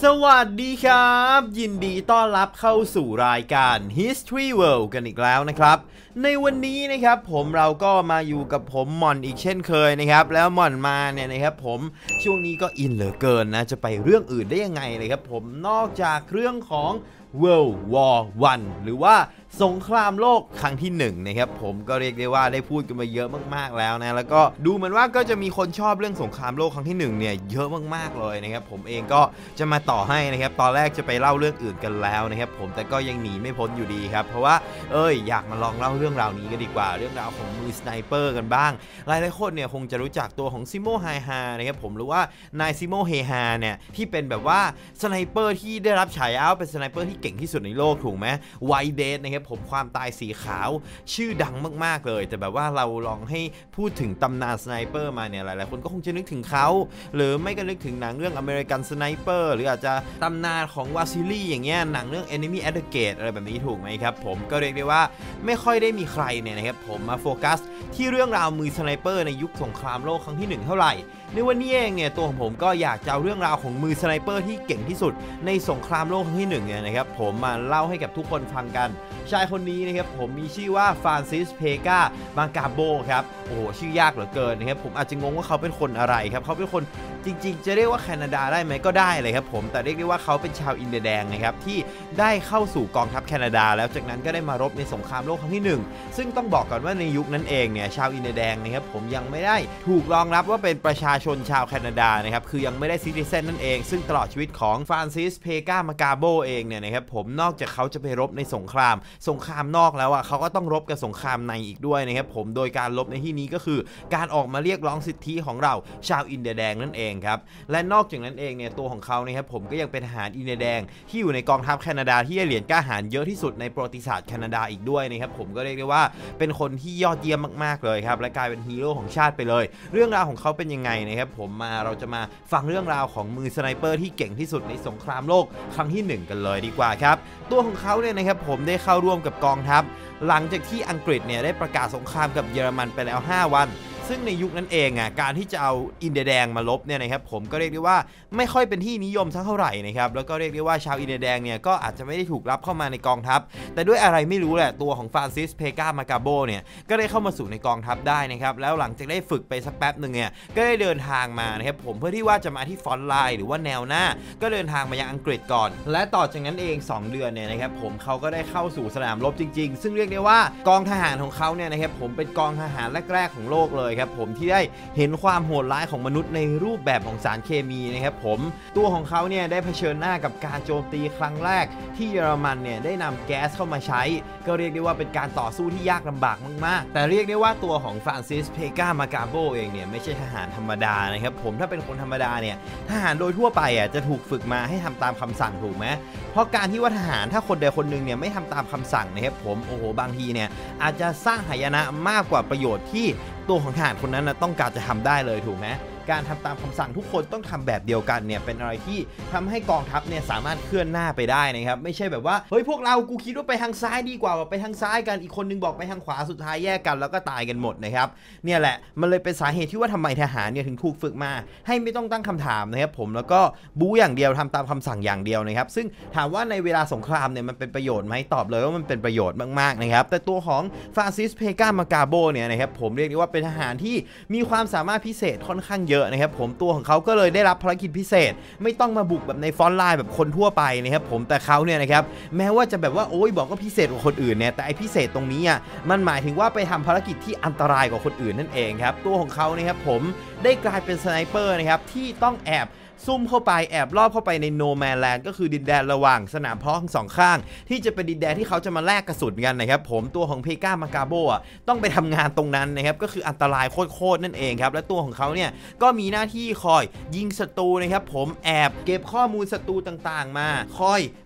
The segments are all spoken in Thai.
สวัสดีครับยินดีต้อนรับเข้าสู่รายการ History World กันอีกแล้วนะครับในวันนี้นะครับเราก็มาอยู่กับผมหม่อนอีกเช่นเคยนะครับแล้วหม่อนมาเนี่ยนะครับช่วงนี้ก็อินเหลือเกินนะจะไปเรื่องอื่นได้ยังไงเลยครับนอกจากเรื่องของ World War I หรือว่าสงครามโลกครั้งที่1นะครับก็เรียกได้ว่าได้พูดกันมาเยอะมากๆแล้วนะแล้วก็ดูเหมือนว่าก็จะมีคนชอบเรื่องสงครามโลกครั้งที่1เนี่ยเยอะมากๆเลยนะครับผมเองก็จะมาต่อให้นะครับตอนแรกจะไปเล่าเรื่องอื่นกันแล้วนะครับแต่ก็ยังหนีไม่พ้นอยู่ดีครับเพราะว่าอยากมาลองเล่าเรื่องราวนี้กันดีกว่าเรื่องราวของมือสไนเปอร์กันบ้างหลายๆคนเนี่ยคงจะรู้จักตัวของซิโมไฮฮานะครับหรือว่านายซิโมเฮฮาเนี่ยที่เป็นแบบว่าสไนเปอร์ที่ได้รับฉายาเป็นสไนเปอร์ที่เก่งที่สุดในโลกถูกไหมไวท์เดธนะครับความตายสีขาวชื่อดังมากๆเลยแต่แบบว่าเราลองให้พูดถึงตำนานสไนเปอร์มาเนี่ยหลายๆคนก็คงจะนึกถึงเขาหรือไม่ก็นึกถึงหนังเรื่องอเมริกันสไนเปอร์หรืออาจจะตำนานของวาซิลีอย่างเงี้ยหนังเรื่อง Enemy at the Gate อะไรแบบนี้ถูกไหมครับก็เรียกได้ว่าไม่ค่อยได้มีใครเนี่ยนะครับมาโฟกัสที่เรื่องราวมือสไนเปอร์ในยุคสงครามโลกครั้งที่1เท่าไหร่ในวันนี้เองเนี่ยตัวของผมก็อยากจะเอาเรื่องราวของมือสไนเปอร์ที่เก่งที่สุดในสงครามโลกครั้งที่1เนี่ยนะครับมาเล่าให้กับทุกคนฟังกันชายคนนี้นะครับมีชื่อว่าฟรานซิสเพกามาการโบครับโอ้โหชื่อยากเหลือเกินนะครับอาจจะงงว่าเขาเป็นคนอะไรครับเขาเป็นคนจริงๆจะเรียกว่าแคนาดาได้ไหมก็ได้เลยครับแต่เรียกได้ว่าเขาเป็นชาวอินเดียแดงนะครับที่ได้เข้าสู่กองทัพแคนาดาแล้วจากนั้นก็ได้มารบในสงครามโลกครั้งที่1ซึ่งต้องบอกก่อนว่าในยุคนั้นเองเนี่ยชาวอินเดียแดงนะครับยังไม่ได้ถูกรองรับว่าเป็นประชาชนชาวแคนาดานะครับคือยังไม่ได้ซิติเซนนั่นเองซึ่งตลอดชีวิตของฟรานซิสเพกามาการโบเองเนี่ยนะครับนอกจากเขาจะไปรบในสงครามนอกแล้วเขาก็ต้องรบกับสงครามในอีกด้วยนะครับโดยการรบในที่นี้ก็คือการออกมาเรียกร้องสิทธิของเราชาวอินเดียแดงนั่นเองครับและนอกจากนั้นเองเนี่ยตัวของเขานะครับก็ยังเป็นทหารอินเดียแดงที่อยู่ในกองทัพแคนาดาที่ได้เหรียญกล้าหาญเยอะที่สุดในประวัติศาสตร์แคนาดาอีกด้วยนะครับก็เรียกได้ว่าเป็นคนที่ยอดเยี่ยมมากๆเลยครับและกลายเป็นฮีโร่ของชาติไปเลยเรื่องราวของเขาเป็นยังไงนะครับเราจะมาฟังเรื่องราวของมือสไนเปอร์ที่เก่งที่สุดในสงครามโลกครั้งที่1กันเลยดีกว่าครับตัวของเขาเนี่ยนะครับได้เข้าร่วมกับกองทัพหลังจากที่อังกฤษเนี่ยได้ประกาศสงครามกับเยอรมันไปแล้ว5 วันซึ่งในยุคนั้นเองการที่จะเอาอินเดียแดงมาลบเนี่ยนะครับก็เรียกได้ว่าไม่ค่อยเป็นที่นิยมสักเท่าไหร่นะครับแล้วก็เรียกได้ว่าชาวอินเดียแดงเนี่ยก็อาจจะไม่ได้ถูกรับเข้ามาในกองทัพแต่ด้วยอะไรไม่รู้แหละตัวของฟรานซิสเพกามาการโบเนี่ยก็ได้เข้ามาสู่ในกองทัพได้นะครับแล้วหลังจากได้ฝึกไปสักแป๊บหนึ่งเนี่ยก็ได้เดินทางมานะครับเพื่อที่ว่าจะมาที่ฟรอนต์ไลน์หรือว่าแนวหน้าก็เดินทางมายังอังกฤษก่อนและต่อจากนั้นเอง2 เดือนเนี่ยนะครับเขาก็ได้เข้าสู่สนามรบจริงๆซึ่งเรียกได้ว่ากองทหารของเขาเนี่ยนะครับเป็นกองทหารแรกๆของโลกเลยครับที่ได้เห็นความโหดร้ายของมนุษย์ในรูปแบบของสารเคมีนะครับตัวของเขาเนี่ยได้เผชิญหน้ากับการโจมตีครั้งแรกที่เยอรมันเนี่ยได้นำแก๊สเข้ามาใช้ก็เรียกได้ว่าเป็นการต่อสู้ที่ยากลำบากมากๆแต่เรียกได้ว่าตัวของฟรานซิสเพกามาการโบเองเนี่ยไม่ใช่ทหารธรรมดานะครับถ้าเป็นคนธรรมดาเนี่ยทหารโดยทั่วไปจะถูกฝึกมาให้ทำตามคำสั่งถูกไหมเพราะการที่ว่าทหารถ้าคนใดคนหนึ่งเนี่ยไม่ทำตามคำสั่งนะครับโอ้โหบางทีเนี่ยอาจจะสร้างหายนะมากกว่าประโยชน์ที่ตัวของทหารคนนั้นต้องการจะทำได้เลยถูกไหมการทำตามคำสั่งทุกคนต้องทำแบบเดียวกันเนี่ยเป็นอะไรที่ทำให้กองทัพเนี่ยสามารถเคลื่อนหน้าไปได้นะครับไม่ใช่แบบว่าเฮ้ยพวกเรากูคิดว่าไปทางซ้ายดีกว่าไปทางซ้ายกันอีกคนนึงบอกไปทางขวาสุดท้ายแยกกันแล้วก็ตายกันหมดนะครับเนี่ยแหละมันเลยเป็นสาเหตุที่ว่าทำไมทหารเนี่ยถึงถูกฝึกมาให้ไม่ต้องตั้งคำถามนะครับแล้วก็บู๊อย่างเดียวทำตามคำสั่งอย่างเดียวนะครับซึ่งถามว่าในเวลาสงครามเนี่ยมันเป็นประโยชน์ไหมตอบเลยว่ามันเป็นประโยชน์มากๆนะครับแต่ตัวของฟรานซิสเพกามาการโบเนี่ยนะครับเรียกได้ว่าเป็นทหารที่มีความสามารถพิเศษค่อนข้างเยอะนะครับตัวของเขาก็เลยได้รับภารกิจพิเศษไม่ต้องมาบุกแบบในฟรอนต์ไลน์แบบคนทั่วไปนะครับแต่เขาเนี่ยนะครับแม้ว่าจะแบบว่าโอ้ยบอกว่าพิเศษกว่าคนอื่นเนี่ยแต่ไอพิเศษตรงนี้มันหมายถึงว่าไปทำภารกิจที่อันตรายกว่าคนอื่นนั่นเองครับตัวของเขานะครับได้กลายเป็นสไนเปอร์นะครับที่ต้องแอบซุ่มเข้าไปแอบลอบเข้าไปในโนแมนแลนด์ก็คือดินแดนระหว่างสนามเพาะทั้ง2 ข้างที่จะเป็นดินแดนที่เขาจะมาแลกกระสุนกันนะครับตัวของเพกามาการโบต้องไปทำงานตรงนั้นนะครับก็คืออันตรายโคตรนั่นเองครับและตัวของเขาเนี่ยก็มีหน้าที่คอยยิงศัตรูนะครับแอบเก็บข้อมูลศัตรูต่างๆมาคอย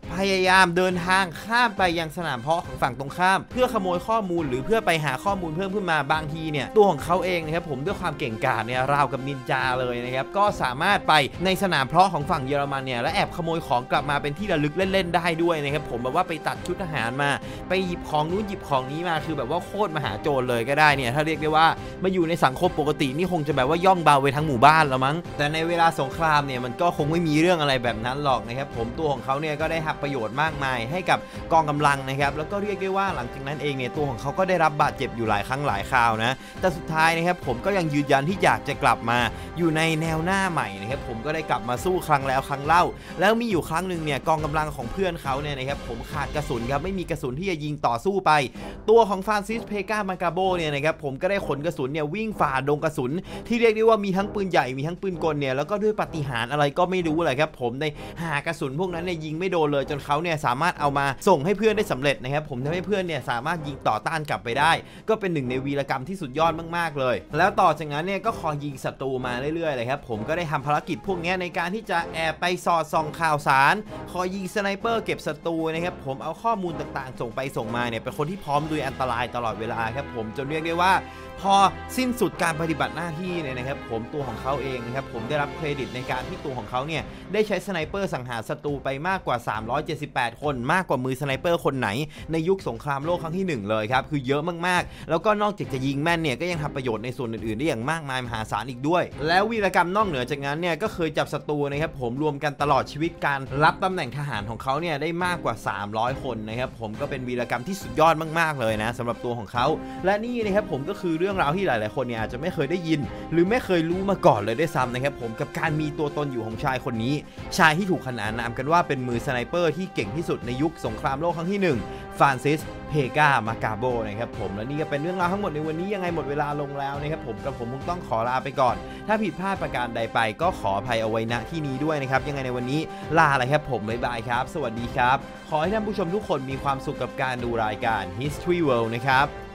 พยายามเดินทางข้ามไปยังสนามเพาะของฝั่งตรงข้ามเพื่อขโมยข้อมูลหรือเพื่อไปหาข้อมูลเพิ่มขึ้นมาบางทีเนี่ยตัวของเขาเองนะครับผมด้วยความเก่งกาจเนี่ยราวกับนินจาเลยนะครับก็สามารถไปในสนามเพาะของฝั่งเยอรมันเนี่ยและแอบขโมยของกลับมาเป็นที่ระลึกเล่นๆได้ด้วยนะครับผมแบบว่าไปตัดชุดทหารมาไปหยิบของนู้นหยิบของนี้มาคือแบบว่าโคตรมหาโจรเลยก็ได้เนี่ยถ้าเรียกได้ว่ามาอยู่ในสังคมปกตินี่คงจะแบบว่าย่องเบาไปทั้งหมู่บ้านแล้วมั้งแต่ในเวลาสงครามเนี่ยมันก็คงไม่มีเรื่องอะไรแบบนั้นหรอกนะครับผมตัวของเขาเนี่ยก็ได้รับประโยชน์มากมายให้กับกองกำลังนะครับแล้วก็เรียกได้ว่าหลังจากนั้นเองเนี่ยตัวของเขาก็ได้รับบาดเจ็บอยู่หลายครั้งหลายคราวนะแต่สุดท้ายนะครับผมก็ยังยืนยันที่อยากจะกลับมาอยู่ในแนวหน้าใหม่นะครับผมก็ได้กลับมาสู้ครั้งแล้วครั้งเล่าแล้วมีอยู่ครั้งหนึ่งเนี่ยกองกำลังของเพื่อนเขาเนี่ยนะครับผมขาดกระสุนครับไม่มีกระสุนที่จะยิงต่อสู้ไปตัวของฟรานซิสเพกามากาโบเนี่ยนะครับผมก็ได้ขนกระสุนเนี่ยวิ่งฝ่าดงกระสุนที่เรียกได้ว่ามีทั้งปืนใหญ่มีทั้งปืนกลเนี่ยแล้วก็ด้วยปาฏิหาริย์อะไรก็ไม่รู้เลยครับผมในหากระสุนพวกนั้นเนี่ยยิงไม่โดนเลยจนเขาเนี่ยสามารถเอามาส่งให้เพื่อนได้สำเร็จนะครับผมทำให้เพื่อนเนี่ยสามารถยิงต่อต้านกลับไปได้ก็เป็นหนึ่งในวีรกรรมที่สุดยอดมากๆเลยแล้วต่อจากนั้นเนี่ยก็คอยยิงศัตรูมาเรื่อยๆเลยครับผมก็ได้ทำภารกิจพวกนี้ในการที่จะแอบไปสอดส่องข่าวสารคอยยิงสไนเปอร์เก็บศัตรูนะครับผมเอาข้อมูลต่างๆส่งไปส่งมาเนี่ยเป็นคนที่พร้อมลุยอันตรายตลอดเวลาครับผมจนเรียกได้ว่าพอสิ้นสุดการปฏิบัติหน้าที่เนี่ยนะครับผมตัวของเขาเองนะครับผมได้รับเครดิตในการที่ตัวของเขาเนี่ยได้ใช้สไนเปอร์สังหารศัตรูไปมากกว่า378คนมากกว่ามือสไนเปอร์คนไหนในยุคสงครามโลกครั้งที่1เลยครับคือเยอะมากๆแล้วก็นอกจากจะยิงแม่นเนี่ยก็ยังทำประโยชน์ในส่วนอื่นๆได้อย่างมากมายมหาศาลอีกด้วยแล้ววีรกรรมนอกเหนือจากนั้นเนี่ยก็เคยจับศัตรูนะครับผมรวมกันตลอดชีวิตการรับตำแหน่งทหารของเขาเนี่ยได้มากกว่า300คนนะครับผมก็เป็นวีรกรรมที่สุดยอดมากๆเลยนะสำหรับตัวของเขาและนี่นะครับผมก็คือเรื่องราวที่หลายๆคนเนี่ยอาจจะไม่เคยได้ยินหรือไม่เคยรู้มาก่อนเลยด้วยซ้ำนะครับผมกับการมีตัวตนอยู่ของชายคนนี้ชายที่ถูกขนานนามกันว่าเป็นมือสไนเปอร์ที่เก่งที่สุดในยุคสงครามโลกครั้งที่1ฟรานซิสเพกามากาโบนะครับผมและนี่ก็เป็นเรื่องราวทั้งหมดในวันนี้ยังไงหมดเวลาลงแล้วนะครับผมกับผมคงต้องขอลาไปก่อนถ้าผิดพลาดประการใดไปก็ขออภัยเอาไว้ณที่นี้ด้วยนะครับยังไงในวันนี้ลาเลยครับผมบ๊ายบายครับสวัสดีครับขอให้ท่านผู้ชมทุกคนมีความสุขกับการดูรายการ History World นะครับ